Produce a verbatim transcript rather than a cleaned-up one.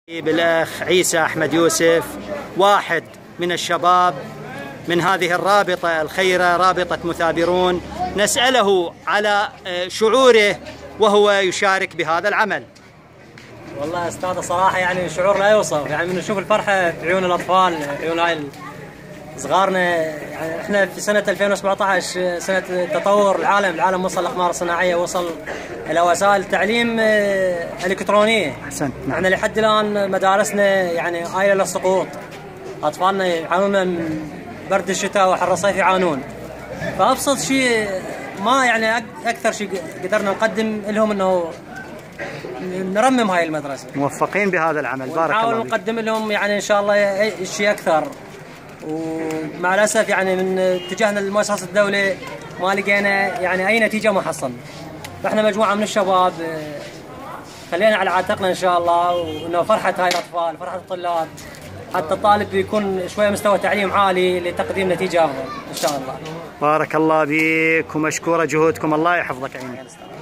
بالأخ عيسى أحمد يوسف، واحد من الشباب من هذه الرابطة الخيرة، رابطة مثابرون، نسأله على شعوره وهو يشارك بهذا العمل. والله أستاذ صراحة يعني الشعور لا يوصف، يعني من نشوف الفرحة في عيون الأطفال، عيون هاي صغارنا. يعني احنا في سنة ألفين وسبعة عشر سنة تطور العالم، العالم وصل الأقمار الصناعية، وصل إلى وسائل تعليم إلكترونية. أحسنت. احنا لحد الآن مدارسنا يعني آيلة للسقوط، أطفالنا يعانون من برد الشتاء وحر الصيف يعانون. فأبسط شيء ما يعني أكثر شيء قدرنا نقدم لهم إنه نرمم هاي المدرسة. موفقين بهذا العمل، بارك الله فيك. نحاول نقدم لهم يعني إن شاء الله شيء أكثر، ومع الأسف يعني من اتجاهنا لمؤسسة الدولة ما لقينا يعني أي نتيجة محصلة. فإحنا مجموعة من الشباب خلينا على عاتقنا إن شاء الله، وإنه فرحة هاي الأطفال، فرحة الطلاب، حتى الطالب يكون شوية مستوى تعليم عالي لتقديم نتيجة أفضل إن شاء الله. بارك الله بك ومشكورة جهودكم، الله يحفظك عيني.